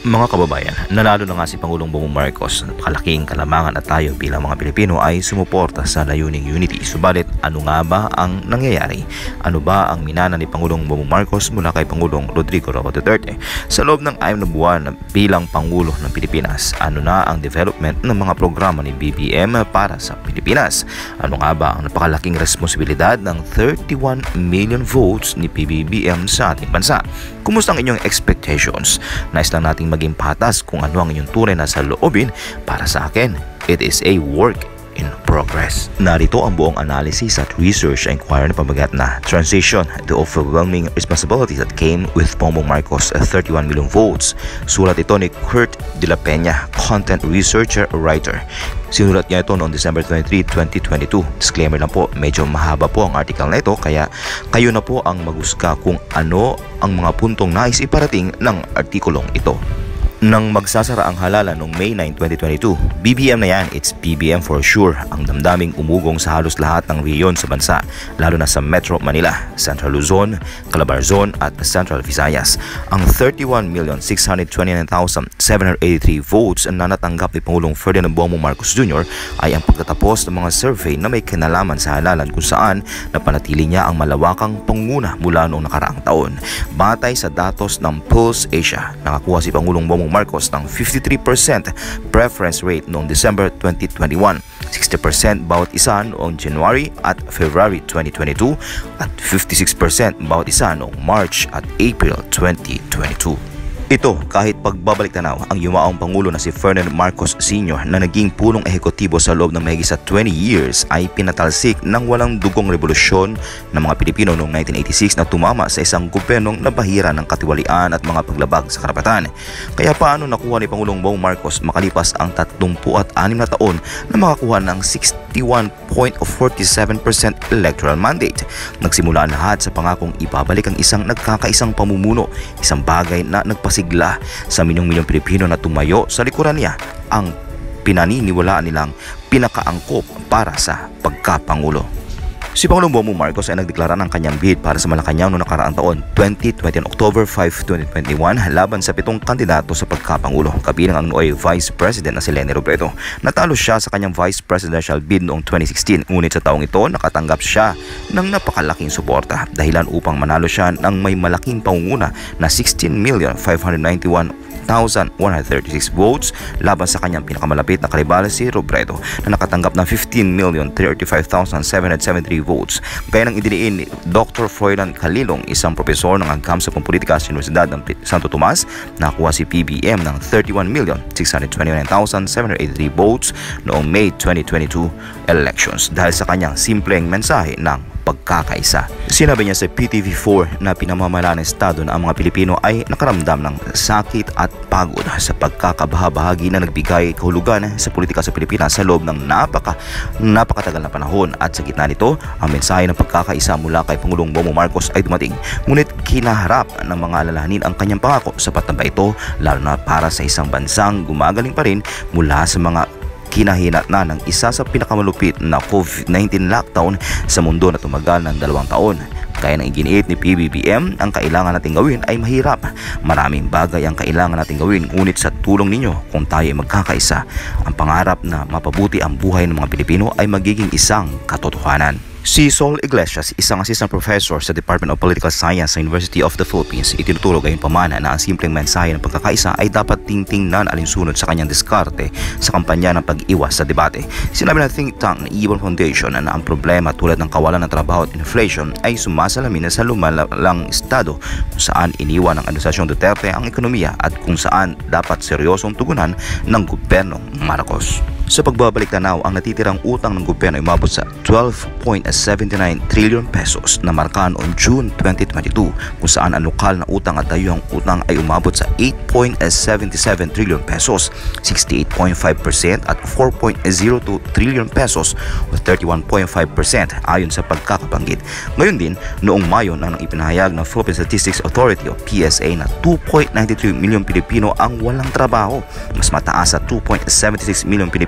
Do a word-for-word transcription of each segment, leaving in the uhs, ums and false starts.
Mga kababayan, nanalo na nga si Pangulong Bongbong Marcos. Napakalaking kalamangan at tayo bilang mga Pilipino ay sumuporta sa layuning unity. Subalit, ano nga ba ang nangyayari? Ano ba ang minana ni Pangulong Bongbong Marcos mula kay Pangulong Rodrigo Roa Duterte? Sa loob ng anim na buwan bilang Pangulo ng Pilipinas, ano na ang development ng mga programa ni P B B M para sa Pilipinas? Ano nga ba ang napakalaking responsibilidad ng thirty-one million votes ni P B B M sa ating bansa? Kumusta ang inyong expectations? Nais lang nating maging patas kung ano ang inyong tunay na saloobin. Para sa akin, it is a work in progress. Narito ang buong analysis at research inquiry na pamagat na Transition, the Overwhelming Responsibilities that Came with Bongbong Marcos' thirty-one million votes. Sulat ito ni Kurt de la Peña, Content Researcher Writer. Sinulat niya ito noong December twenty-third, twenty twenty-two. Disclaimer lang po, medyo mahaba po ang article na ito, kaya kayo na po ang maghusga kung ano ang mga puntong nais iparating ng artikulong ito. Nang magsasara ang halalan noong May ninth, twenty twenty-two, B B M na yan, it's P B M for sure, ang damdaming umugong sa halos lahat ng rehiyon sa bansa, lalo na sa Metro Manila, Central Luzon, Calabar Zone at Central Visayas. Ang thirty-one million six hundred twenty-nine thousand seven hundred eighty-three votes na natanggap ni Pangulong Ferdinand Bongbong Marcos Junior ay ang pagtatapos ng mga survey na may kinalaman sa halalan kung saan napanatili niya ang malawakang pangunguna mula noong nakaraang taon. Batay sa datos ng Pulse Asia, nakakuha si Pangulong Bongbong Marcos ng fifty-three percent preference rate noong December twenty twenty-one, sixty percent bawat isa noong January at February twenty twenty-two at fifty-six percent bawat isa noong March at April twenty twenty-two. Ito kahit pagbabalik tanaw ang yumaong Pangulo na si Ferdinand Marcos Senior na naging punong ehekutibo sa loob ng mahigit sa twenty years ay pinatalsik ng walang dugong revolusyon ng mga Pilipino noong nineteen eighty-six na tumama sa isang gobyernong nabahira ng katiwalian at mga paglabag sa karapatan. Kaya paano nakuha ni Pangulong Bongbong Marcos makalipas ang tatlumpu at anim na taon na makakuha ng sixty-one point four seven percent electoral mandate? Nagsimula ang lahat sa pangakong ibabalik ang isang nagkakaisang pamumuno, isang bagay na nagpasigla sa milyong-milyong Pilipino na tumayo sa likuran niya, ang pinaniniwalaan nilang pinakaangkop para sa pagkapangulo. Si Pangulong Bongbong Marcos ay nagdeklara ng kanyang bid para sa Malacanang noong nakaraang taon, twenty twenty on October fifth, twenty twenty-one, laban sa pitong kandidato sa pagkapangulo, kabilang ang nooy Vice President na si Leni Robredo. Natalo siya sa kanyang Vice Presidential bid noong twenty sixteen, ngunit sa taong ito nakatanggap siya ng napakalaking suporta, dahilan upang manalo siya ng may malaking pangunguna na sixteen million five hundred ninety-one thousand one hundred thirty-six votes laban sa kanyang pinakamalapit na karibal si Robredo na nakatanggap ng fifteen million thirty-five thousand seven hundred seventy-three votes. Gaya ng idiniin ni Doctor Froilan Calilong, isang propesor ng agam sa pampolitika sa Universidad ng Santo Tomas, nakakuha si P B M ng thirty-one million six hundred twenty-nine thousand seven hundred eighty-three votes noong May twenty twenty-two elections dahil sa kanyang simpleng mensahe ng pagkakaisa. Sinabi niya sa P T V four na pinamamahala ng Estado na ang mga Pilipino ay nakaramdam ng sakit at pagod sa pagkakabahabahagi na nagbigay kahulugan sa politika sa Pilipinas sa loob ng napaka, napakatagal na panahon, at sa gitna nito, ang mensahe ng pagkakaisa mula kay Pangulong Bongbong Marcos ay dumating. Ngunit kinaharap ng mga alalahanin ang kanyang pangako. Sapat na ba ito, lalo na para sa isang bansang gumagaling pa rin mula sa mga kinahinat na ng isa sa pinakamalupit na COVID nineteen lockdown sa mundo na tumagal ng dalawang taon. Kaya nang iginiit ni P B B M, ang kailangan nating gawin ay mahirap. Maraming bagay ang kailangan nating gawin, ngunit sa tulong ninyo, kung tayo ay magkakaisa, ang pangarap na mapabuti ang buhay ng mga Pilipino ay magiging isang katotohanan. Si Sol Iglesias, isang assistant professor sa Department of Political Science sa University of the Philippines, itinuturo gayon pamana na ang simpleng mensahe ng pagkakaisa ay dapat tingtingnan alinsunod sa kanyang diskarte sa kampanya ng pag-iwas sa debate. Sinabi ng think tank na Ibon Foundation na ang problema tulad ng kawalan ng trabaho at inflation ay sumasalamin sa lumalang estado kung saan iniwan ng Administrasyong Duterte ang ekonomiya at kung saan dapat seryosong tugunan ng gobyernong Marcos. Sa pagbabalik tanaw, ang natitirang utang ng gobyerno ay umabot sa twelve point seven nine trillion pesos na markaan on June twenty twenty-two, kung saan ang lokal na utang at dayuhang utang ay umabot sa eight point seven seven trillion pesos, sixty-eight point five percent at four point zero two trillion pesos o thirty-one point five percent ayon sa pagkakabanggit. Ngayon din, noong Mayo nang ipinahayag ng Philippine Statistics Authority o P S A na two point nine three milyon Pilipino ang walang trabaho, mas mataas sa two point seven six milyon Pilipino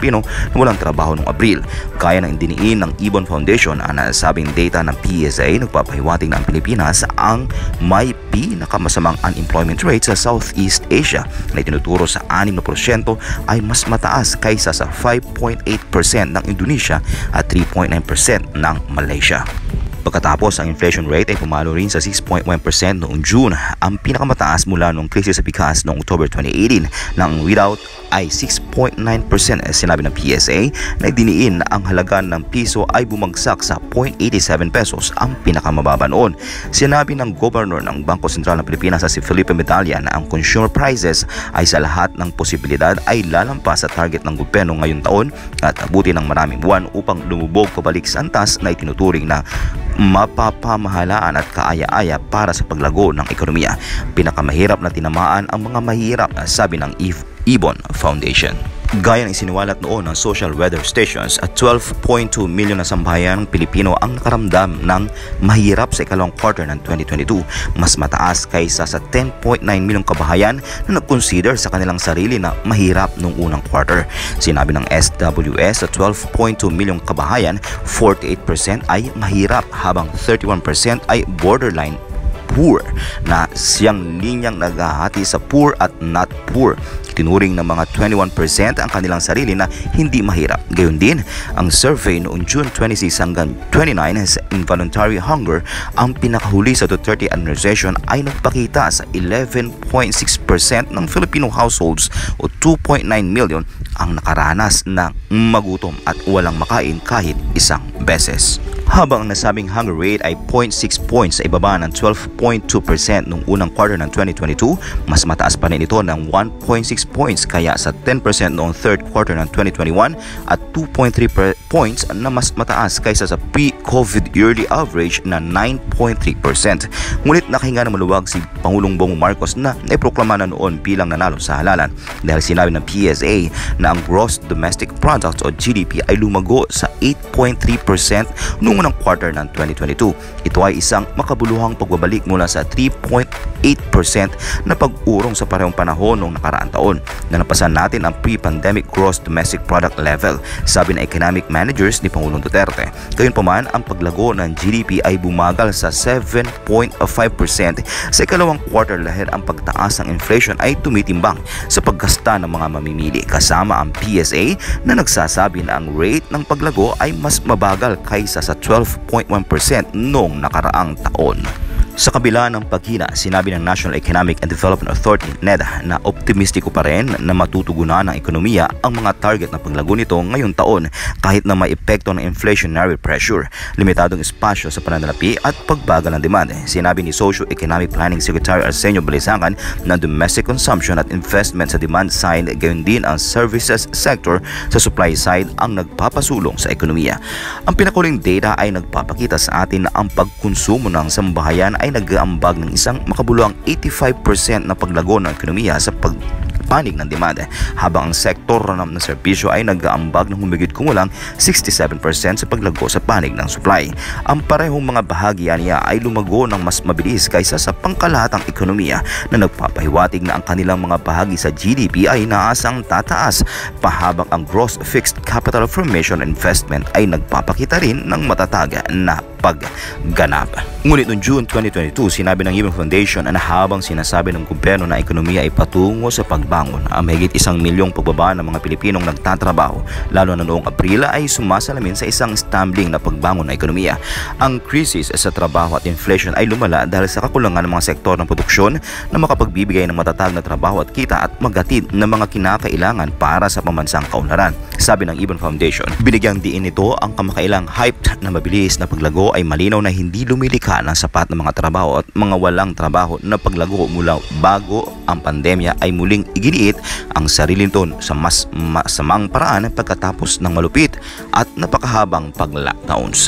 Pilipino na walang trabaho noong Abril. Gaya ng diniin ng Ibon Foundation, ang nasabing data ng P S A nagpapahiwatig na ang Pilipinas ang may pinakamasamang unemployment rate sa Southeast Asia na itinuturo sa anim na porsyento ay mas mataas kaysa sa five point eight percent ng Indonesia at three point nine percent ng Malaysia. Pagkatapos, ang inflation rate ay pumalo rin sa six point one percent noong June, ang pinakamataas mula noong krisis sa bigas noong October twenty eighteen, na ang without ay six point nine percent. Sinabi ng P S A na diniin na ang halaga ng piso ay bumagsak sa zero point eight seven pesos, ang pinakamababa noon. Sinabi ng Governor ng Bangko Sentral ng Pilipinas sa si Felipe Medalla na ang consumer prices ay sa lahat ng posibilidad ay lalampas sa target ng gobyerno ngayong taon at abuti ng maraming buwan upang lumubog pabalik sa antas na itinuturing na mapapamahalaan at kaaya-aya para sa paglago ng ekonomiya. Pinakamahirap na tinamaan ang mga mahirap, sabi ng Ibon Foundation. Gaya ng isiniwalat noon ng social weather stations, at twelve point two million na sambahayan ng Pilipino ang nakaramdam ng mahirap sa ikalawang quarter ng twenty twenty-two, mas mataas kaysa sa ten point nine million kabahayan na nag-consider sa kanilang sarili na mahirap noong unang quarter. Sinabi ng S W S sa twelve point two million kabahayan, forty-eight percent ay mahirap habang thirty-one percent ay borderline poor, na siyang linyang naghahati sa poor at not poor. Tinuring ng mga twenty-one percent ang kanilang sarili na hindi mahirap. Gayon din, ang survey noong June twenty-six hanggang twenty-nine sa involuntary hunger, ang pinakahuli sa Duterte administration, ay nagpakita sa eleven point six percent ng Filipino households o two point nine million ang nakaranas ng magutom at walang makain kahit isang beses. Habang ang nasabing hunger rate ay zero point six points sa ibaba ng twelve point two percent noong unang quarter ng twenty twenty-two, mas mataas pa rin ito ng one point six points kaya sa ten percent noong third quarter ng twenty twenty-one at two point three points na mas mataas kaysa sa pre-COVID yearly average na nine point three percent. Ngunit nakahinga na maluwag si Pangulong Bongbong Marcos na naiproklama na noon bilang nanalo sa halalan dahil sinabi ng P S A na ang gross domestic product o G D P ay lumago sa eight point three percent noong unang quarter ng twenty twenty-two. Ito ay isang makabuluhang pagbabalik mula sa three point eight percent na pag-urong sa parehong panahon noong nakaraang taon. Nanapasan natin ang pre-pandemic gross domestic product level, sabi ng economic managers ni Pangulong Duterte. Gayunpaman, ang paglago ng G D P ay bumagal sa seven point five percent sa ikalawang quarter dahil ang pagtaas ng inflation ay tumitimbang sa paggasta ng mga mamimili, kasama ang P S A na nagsasabi na ang rate ng paglago ay mas mabagal kaysa sa twelve point one percent noong nakaraang taon. Sa kabila ng paghina, sinabi ng National Economic and Development Authority N E D A na optimistiko pa rin na matutugunan ng ekonomiya ang mga target na paglago nito ngayong taon kahit na may epekto ng inflationary pressure, limitadong espasyo sa pananalapi at pagbagal ng demand. Sinabi ni Socio-Economic Planning Secretary Arsenio Balisacan na domestic consumption at investment sa demand side, gayon din ang services sector sa supply side ang nagpapasulong sa ekonomiya. Ang pinakuling data ay nagpapakita sa atin na ang pagkonsumo ng sambahayan ay nag-aambag ng isang makabuluhang eighty-five percent na paglago ng ekonomiya sa pagpanig ng demand, habang ang sektor ng serbisyo ay nag-aambag ng humigit kumulang sixty-seven percent sa paglago sa panig ng supply. Ang parehong mga bahagi niya ay lumago ng mas mabilis kaysa sa pangkalahatang ekonomiya na nagpapahiwatig na ang kanilang mga bahagi sa G D P ay naasang tataas, pahabang ang gross fixed capital formation investment ay nagpapakita rin ng matatag na pagganap. Ngunit noong June twenty twenty-two, sinabi ng Ibon Foundation na habang sinasabi ng gobyerno na ekonomiya ay patungo sa pagbangon, ang mahigit isang milyong pagbaba ng mga Pilipinong nagtatrabaho, lalo na noong Abril, ay sumasalamin sa isang stumbling na pagbangon ng ekonomiya. Ang krisis sa trabaho at inflation ay lumala dahil sa kakulangan ng mga sektor ng produksyon na makapagbibigay ng matatag na trabaho at kita at maghatid ng mga kinakailangan para sa pambansang kaunlaran. Sabi ng Ibon Foundation, binigyang diin nito ang kamakailang hyped na mabilis na paglago ay malinaw na hindi lumilikha ng sapat na mga trabaho at mga walang trabaho na paglago mula bago ang pandemya ay muling iginiit ang sarili nito sa mas masamang paraan pagkatapos ng malupit at napakahabang pag-lockdowns.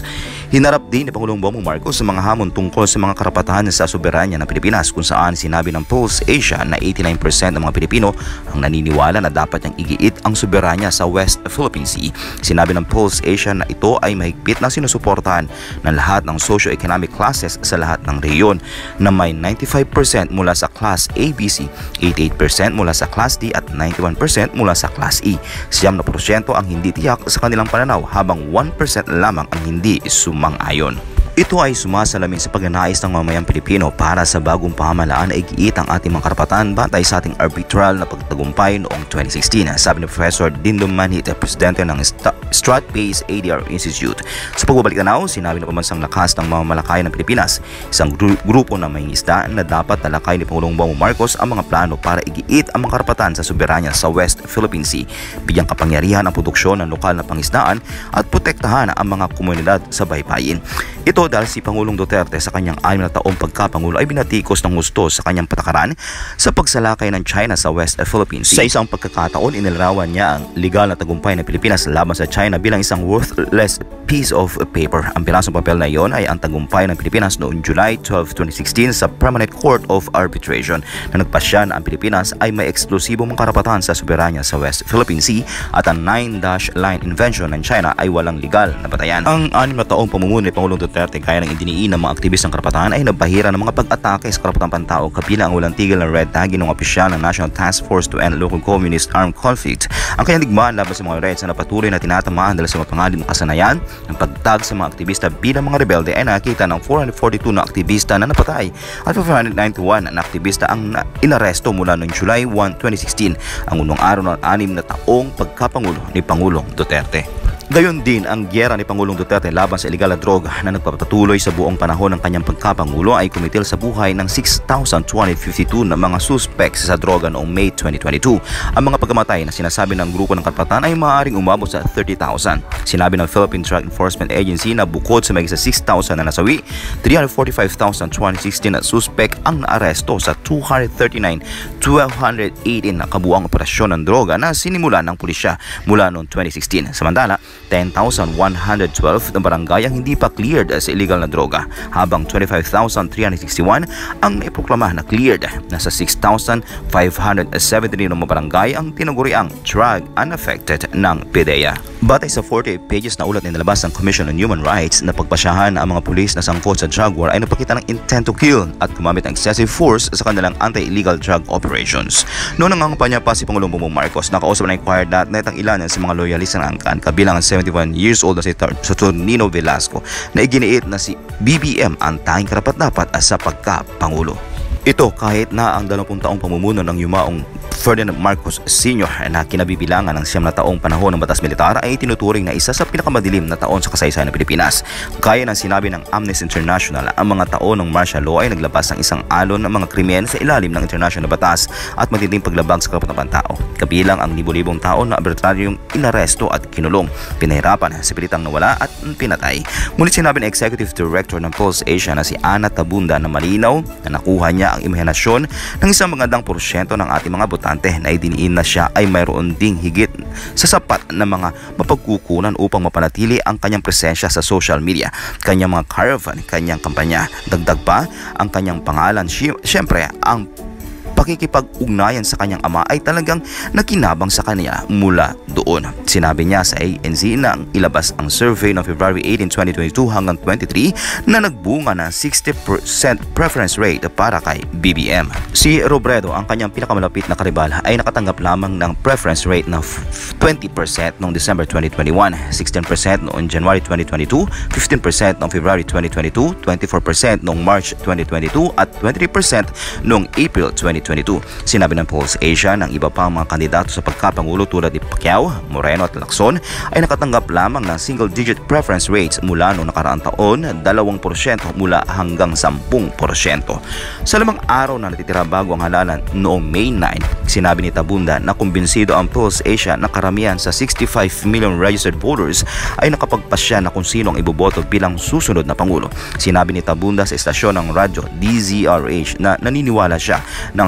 Hinarap din ni Pangulong Bongbong Marcos sa mga hamon tungkol sa mga karapatahan sa soberanya ng Pilipinas, kung saan sinabi ng Pulse Asia na eighty-nine percent ng mga Pilipino ang naniniwala na dapat niyang igiit ang soberanya sa West Philippine Sea. Sinabi ng Pulse Asia na ito ay mahigpit na sinusuportahan ng lahat ng socio-economic classes sa lahat ng rehiyon, na may ninety-five percent mula sa Class A B C, eighty-eight percent mula sa Class D at ninety-one percent mula sa Class E. Siyam na porsyento ang hindi tiyak sa kanilang pananaw, habang one percent lamang ang hindi sumang-ayon. Ito ay sumasalamin sa pagnanais ng mamayang Pilipino para sa bagong pamahalaan na igiit ang ating mga karapatan batay sa ating arbitral na pagtagumpay noong twenty sixteen, sabi ni Professor Dindo Manhit, presidente ng Strat-Based A D R Institute. Sa pagbabalik tanaw, sinabi ng pambansang lakas ng mamamalakay ng Pilipinas, isang gru grupo ng mangingisda, na dapat talakay ni Pangulong Bongbong Marcos ang mga plano para igiit ang mga karapatan sa soberanya sa West Philippine Sea, bigyang kapangyarihan ang produksyon ng lokal na pangisdaan at protektahan ang mga komunidad sa baybayin. Ito dahil si Pangulong Duterte sa kanyang anim na taong pagkapangulo ay binatikos ng husto sa kanyang patakaran sa pagsalakay ng China sa West Philippine Sea. Sa isang pagkakataon, inilarawan niya ang legal na tagumpay ng Pilipinas laban sa China bilang isang worthless piece of paper. Ang pirasong papel na iyon ay ang tagumpay ng Pilipinas noong July twelfth, twenty sixteen sa Permanent Court of Arbitration, na nagpasya na ang Pilipinas ay may eksklusibong karapatan sa soberanya sa West Philippine Sea at ang nine dash line invention ng China ay walang legal na batayan. Ang anim na taong pamumuno ni Pangulong Duterte, kaya ng idiniin ng mga aktivistang karapatan, ay nabahira ng mga pag-atake sa karapatang pantao, kabilang ang walang tigil na red tagging ng opisyal ng National Task Force to End Local Communist Armed Conflict. Ang kanyang digmaan laban sa mga reds na patuloy na tinatamaan dahil sa mga pangalim ng kasanayan. Ang pagtag sa mga aktivista bilang mga rebelde ay nakita ng four hundred forty-two na aktivista na napatay at four hundred ninety-one na aktivista ang inaresto mula noong July first, twenty sixteen, ang unang araw ng anim na taong pagkapangulo ni Pangulong Duterte. Gayon din, ang gyera ni Pangulong Duterte laban sa iligal na droga na nagpapatuloy sa buong panahon ng kanyang pagkapangulo ay kumitil sa buhay ng six thousand two hundred fifty-two na mga suspects sa droga noong May twenty twenty-two. Ang mga pagkamatay na sinasabi ng grupo ng karapatan ay maaaring umabot sa thirty thousand. Sinabi ng Philippine Drug Enforcement Agency na bukod sa may sa six thousand na nasawi, three hundred forty-five thousand two hundred sixteen na suspect ang naaresto sa two hundred thirty-nine thousand two hundred eighteen na kabuang operasyon ng droga na sinimulan ng pulisya mula noong twenty sixteen. Samantala, ten thousand one hundred twelve na barangay ang hindi pa cleared sa illegal na droga, habang twenty-five thousand three hundred sixty-one ang naiproklama na cleared. Nasa six thousand five hundred seventy na mga barangay ang tinaguriang drug unaffected ng P D E A. Batay sa forty pages na ulat na nilabas ng Commission on Human Rights, na pagpasyahan ang mga pulis na sangkot sa drug war ay napakita ng intent to kill at gumamit ng excessive force sa kanilang anti-illegal drug operations. Noong nangangampanya pa si Pangulong Bongbong Marcos, nakausap na inquired dot net ang ilan sa mga loyalista ng angkan, kabilang ang seventy-one years old na si Saturnino Velasco, na iginiit na si B B M ang tanging karapat-dapat sa pagkapangulo. Ito kahit na ang dalawampung taong pamumuno ng yumaong Ferdinand Marcos Senior na kinabibilangan ng siyam na taong panahon ng batas militar ay tinuturing na isa sa pinakamadilim na taon sa kasaysayan ng Pilipinas. Gaya ng sinabi ng Amnesty International, ang mga taon ng martial law ay naglabas ng isang alon ng mga krimen sa ilalim ng international na batas at matinding paglabag sa karapatang pantao, kabilang ang libo-libong taon na arbitraryong inaresto at kinulong, pinahirapan, sa pilitang nawala at pinatay. Ngunit sinabi ng Executive Director ng Pulse Asia na si Ana Tabunda na malinaw na nakuha niya ang imahinasyon ng isang magandang porsyento ng ating mga botante, na idiniin na siya ay mayroon ding higit sa sapat na mga mapagkukunan upang mapanatili ang kanyang presensya sa social media, kanyang mga caravan, kanyang kampanya. Dagdag pa, ang kanyang pangalan, siyempre ang pakikipag-ugnayan sa kanyang ama ay talagang nakinabang sa kanya mula doon. Sinabi niya sa A N Z na ilabas ang survey ng February eighteenth, twenty twenty-two hanggang twenty-three na nagbunga ng sixty percent preference rate para kay B B M. Si Robredo, ang kanyang pinakamalapit na karibal, ay nakatanggap lamang ng preference rate na twenty percent noong December twenty twenty-one, sixteen percent noong January twenty twenty-two, fifteen percent noong February twenty twenty-two, twenty-four percent noong March twenty twenty-two at twenty-three percent noong April twenty twenty-two. Sinabi ng Pulse Asia ng iba pang mga kandidato sa pagkapangulo tulad ni Pacquiao, Moreno at Lacson ay nakatanggap lamang ng single-digit preference rates mula noong nakaraang taon, dalawang porsyento mula hanggang sampung porsyento. Sa lamang araw na natitira bago ang halalan noong May ninth, sinabi ni Tabunda na kumbinsido ang Pulse Asia na karamihan sa sixty-five million registered voters ay nakapagpasya na kung sino ang iboboto bilang susunod na pangulo. Sinabi ni Tabunda sa istasyon ng radyo D Z R H na naniniwala siya na ang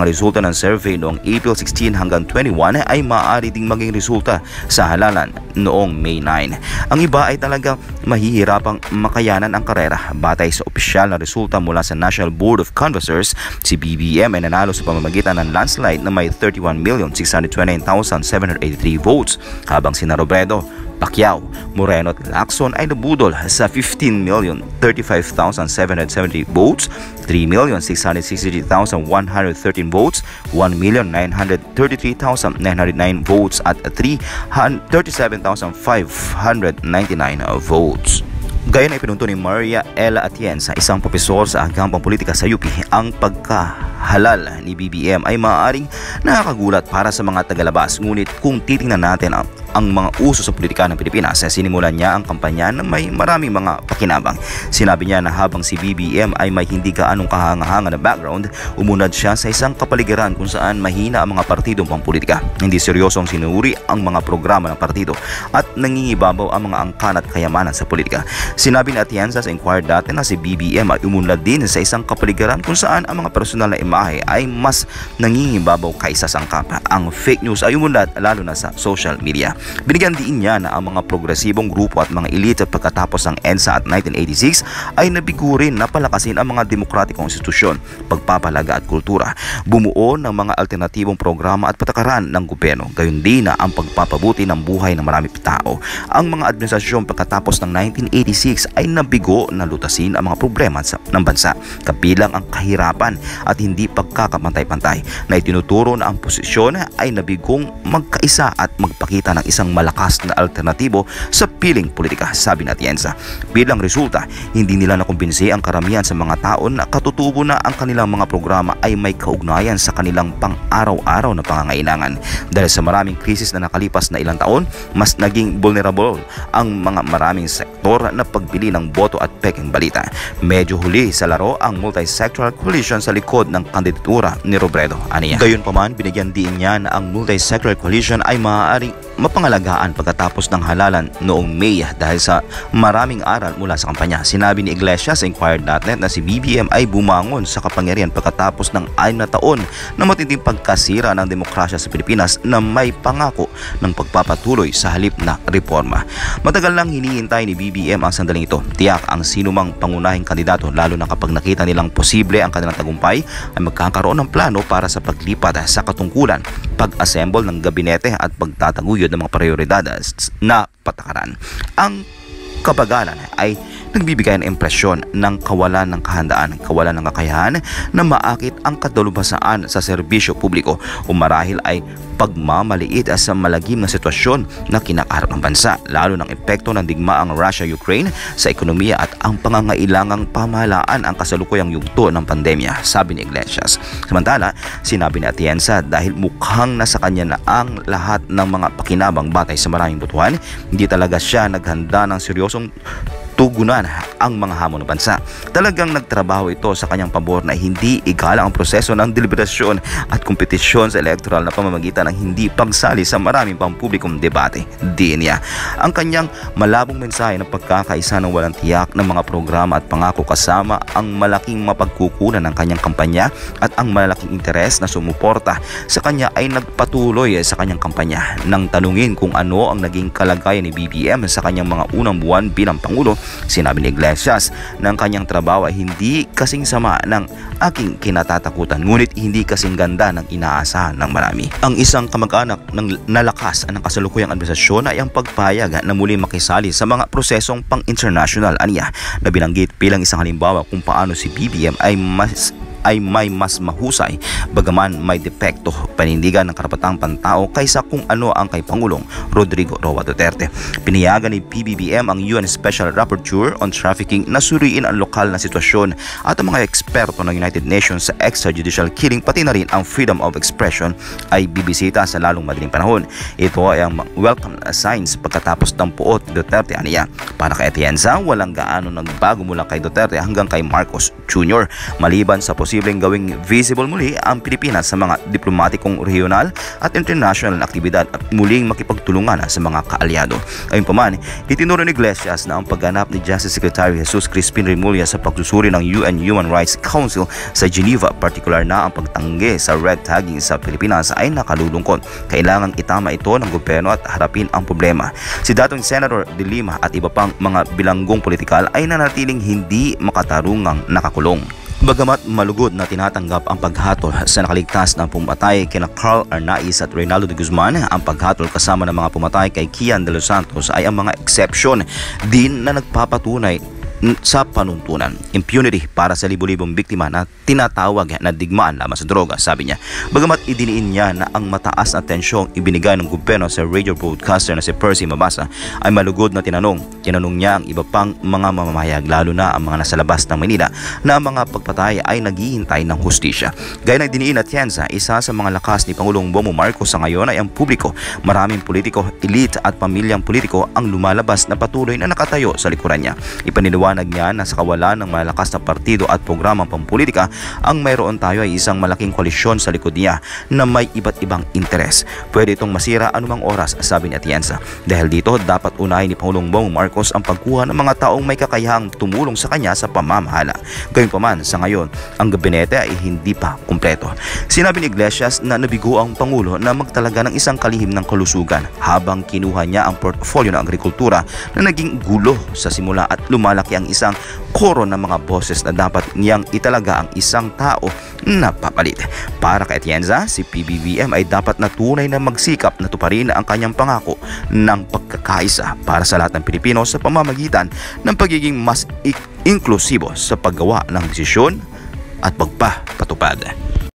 resulta ng survey noong April sixteen hanggang twenty-one ay maaari ding maging resulta sa halalan noong May nine. Ang iba ay talagang mahihirapang makayanan ang karera. Batay sa opisyal na resulta mula sa National Board of Canvassers, si B B M ay nanalo sa pamamagitan ng landslide na may thirty-one million six hundred twenty-nine thousand seven hundred eighty-three votes, habang sina Robredo, Pacquiao, Moreno at Lacson ay nabudol sa fifteen million thirty-five thousand seven hundred seventy votes, three million six hundred sixty-three thousand one hundred thirteen votes, one million nine hundred thirty-three thousand nine hundred nine votes at thirty-seven thousand five hundred ninety-nine votes. Gayon ay pinunto ni Maria Ella Atienza, isang propesor sa hanggang pampolitika sa U P, ang pagkahalal ni B B M ay maaaring nakakagulat para sa mga tagalabas. Ngunit kung titingnan natin ang ang mga uso sa politika ng Pilipinas, sinimulan niya ang kampanya na may maraming mga pakinabang. Sinabi niya na habang si B B M ay may hindi gaanong kahanga-hanga na background, umunad siya sa isang kapaligiran kung saan mahina ang mga partidong pampolitika. Hindi seryosong sinuri ang mga programa ng partido at nangingibabaw ang mga angkan at kayamanan sa politika. Sinabi ni Atienza sa Inquirer dati na si B B M ay umunad din sa isang kapaligiran kung saan ang mga personal na imahe ay mas nangingibabaw kaysa sangkap. Ang fake news ay umunad lalo na sa social media. Binigyan din niya na ang mga progresibong grupo at mga elite at pagkatapos ng EDSA at nineteen eighty-six ay nabigo rin na palakasin ang mga demokratikong institusyon, pagpapalaga at kultura, bumuo ng mga alternatibong programa at patakaran ng gobyerno, gayon din na ang pagpapabuti ng buhay ng marami tao. Ang mga administrasyon pagkatapos ng nineteen eighty-six ay nabigo na lutasin ang mga problema ng bansa, kabilang ang kahirapan at hindi pagkakapantay-pantay, na itinuturo na ang posisyon ay nabigong magkaisa at magpakita ng isang malakas na alternatibo sa piling politika, sabi ni Atienza. Bilang resulta, hindi nila nakumbinsi ang karamihan sa mga tao na katutubo na ang kanilang mga programa ay may kaugnayan sa kanilang pang-araw-araw na pangangailangan. Dahil sa maraming krisis na nakalipas na ilang taon, mas naging vulnerable ang mga maraming sektor na pagbili ng boto at peking balita. Medyo huli sa laro ang multi-sectoral coalition sa likod ng kandidatura ni Robredo, aniya. Gayunpaman, binigyan din niya na ang multi-sectoral coalition ay maaaring mapangalagaan pagkatapos ng halalan noong May dahil sa maraming aral mula sa kampanya. Sinabi ni Iglesias sa Inquirer dot net na si B B M ay bumangon sa kapangyarihan pagkatapos ng anim na taon na matinding pagkasira ng demokrasya sa Pilipinas na may pangako ng pagpapatuloy sa halip na reforma. Matagal nang hinihintay ni B B M ang sandaling ito. Tiyak ang sinumang pangunahing kandidato, lalo na kapag nakita nilang posible ang kanilang tagumpay, ay magkakaroon ng plano para sa paglipat sa katungkulan, pag-assemble ng gabinete at pagtataguyod ng mga prioridad na patakaran. Ang kabagalan ay nagbibigay ng impresyon ng kawalan ng kahandaan, kawalan ng kakayahan na maakit ang kadalubhasaan sa serbisyo publiko o marahil ay pagmamaliit sa malagim na sitwasyon na kinakaharap ng bansa, lalo ng epekto ng digmaang Russia-Ukraine sa ekonomiya at ang pangangailangang pamahalaan ang kasalukuyang yugto ng pandemya, sabi ni Iglesias. Samantala, sinabi ni Atienza dahil mukhang nasa kanya na ang lahat ng mga pakinabang batay sa maraming butuhan, hindi talaga siya naghanda ng seryosong tugunan ang mga hamon ng bansa. Talagang nagtrabaho ito sa kanyang pabor na hindi igalang ang proseso ng deliberasyon at kompetisyon sa electoral na pamamagitan ng hindi pagsali sa maraming pampublikong debate. Di niya ang kanyang malabong mensahe ng pagkakaisa ng walang tiyak ng mga programa at pangako kasama ang malaking mapagkukunan ng kanyang kampanya at ang malaking interes na sumuporta sa kanya ay nagpatuloy sa kanyang kampanya. Nang tanungin kung ano ang naging kalagayan ni B B M sa kanyang mga unang buwan bilang Pangulo, sinabi ni Iglesias na ang kanyang trabaho ay hindi kasing sama ng aking kinatatakutan, ngunit hindi kasing ganda ng inaasahan ng marami. Ang isang kamag-anak ng nalakas ng kasalukuyang administrasyon ay ang pagpayag na muli makisali sa mga prosesong pang-international, aniya, na binanggit bilang isang halimbawa kung paano si B B M ay mas ay may mas mahusay bagaman may depekto panindigan ng karapatang pantao kaysa kung ano ang kay Pangulong Rodrigo Roa Duterte. Pinayagan ni P B B M ang U N Special Rapporteur on Trafficking na suriin ang lokal na sitwasyon at ang mga eksperto ng United Nations sa extrajudicial killing, pati na rin ang freedom of expression ay bibisita sa lalong madaling panahon. Ito ay ang welcome signs pagkatapos ng puot Duterte, aniya. Para kay Atienza, walang gaano nagbago mula kay Duterte hanggang kay Marcos Junior Maliban sa posibleng gawing visible muli ang Pilipinas sa mga diplomatikong regional at international na aktibidad at muling makipagtulungan sa mga kaalyado. Gayunpaman, itinuro ni Iglesias na ang pagganap ni Justice Secretary Jesus Crispin Remulla sa pagsusuri ng U N Human Rights Council sa Geneva, partikular na ang pagtanggi sa red tagging sa Pilipinas, ay nakalulungkot. Kailangang itama ito ng gobyerno at harapin ang problema. Si dating Senator De Lima at iba pang mga bilanggong politikal ay nanatiling hindi makatarungang nakakulong. Bagamat malugod na tinatanggap ang paghatol sa nakaligtas na pumatay kina Carl Arnaiz at Reynaldo de Guzman, ang paghatol kasama ng mga pumatay kay Kian de los Santos ay ang mga exception din na nagpapatunay sa panuntunan. Impunity para sa libo-libong biktima na tinatawag na digmaan lamang sa droga, sabi niya. Bagamat idiniin niya na ang mataas na tensyong ibinigay ng gobyerno sa radio broadcaster na si Percy Mabasa ay malugod na tinanong. Tinanong niya ang iba pang mga mamamahayag, lalo na ang mga nasa labas ng Manila, na ang mga pagpatay ay naghihintay ng hustisya. Gaya ng diniin at Tienza, isa sa mga lakas ni Pangulong Bongbong Marcos sa ngayon ay ang publiko. Maraming politiko, elite at pamilyang politiko ang lumalabas na patuloy na nakatayo sa likuran niya. Ipaniwala niya na sa kawalan ng malakas na partido at programang pampolitika, ang mayroon tayo ay isang malaking koalisyon sa likod niya na may iba't ibang interes. Pwede itong masira anumang oras, sabi ni Atienza. Dahil dito, dapat unahin ni Pangulong Bongbong Marcos ang pagkuha ng mga taong may kakayahang tumulong sa kanya sa pamamahala. Gayunpaman, sa ngayon, ang gabinete ay hindi pa kumpleto. Sinabi ni Iglesias na nabigo ang Pangulo na magtalaga ng isang kalihim ng kalusugan habang kinuha niya ang portfolio ng agrikultura na naging gulo sa simula at lumalaki ang isang koro ng mga boses na dapat niyang italaga ang isang tao na papalit. Para kay Atienza, si P B B M ay dapat na tunay na magsikap na tuparin ang kanyang pangako ng pagkakaisa para sa lahat ng Pilipino sa pamamagitan ng pagiging mas inklusibo sa paggawa ng desisyon at pagpapatupad.